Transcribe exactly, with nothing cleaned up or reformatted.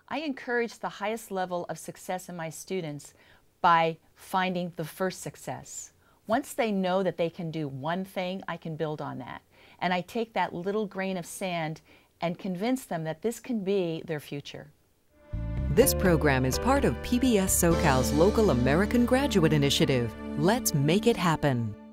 I encourage the highest level of success in my students by finding the first success. Once they know that they can do one thing, I can build on that. And I take that little grain of sand and convince them that this can be their future. This program is part of P B S SoCal's local American Graduate Initiative. Let's make it happen.